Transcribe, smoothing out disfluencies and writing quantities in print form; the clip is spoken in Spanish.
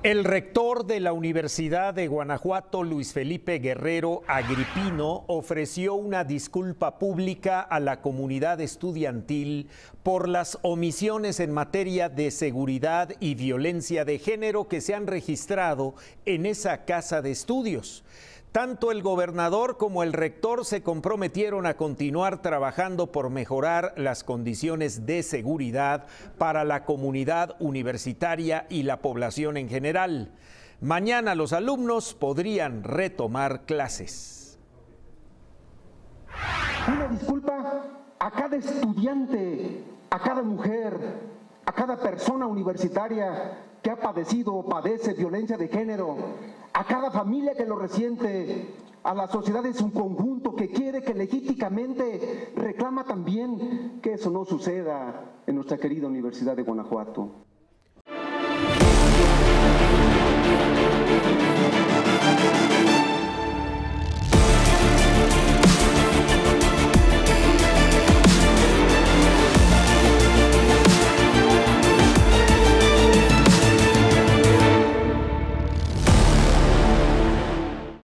El rector de la Universidad de Guanajuato, Luis Felipe Guerrero Agripino, ofreció una disculpa pública a la comunidad estudiantil por las omisiones en materia de seguridad y violencia de género que se han registrado en esa casa de estudios. Tanto el gobernador como el rector se comprometieron a continuar trabajando por mejorar las condiciones de seguridad para la comunidad universitaria y la población en general. Mañana los alumnos podrían retomar clases. Una disculpa a cada estudiante, a cada mujer, a cada persona universitaria que ha padecido o padece violencia de género, a cada familia que lo resiente, a la sociedad en su conjunto que quiere, que legítimamente reclama también que eso no suceda en nuestra querida Universidad de Guanajuato.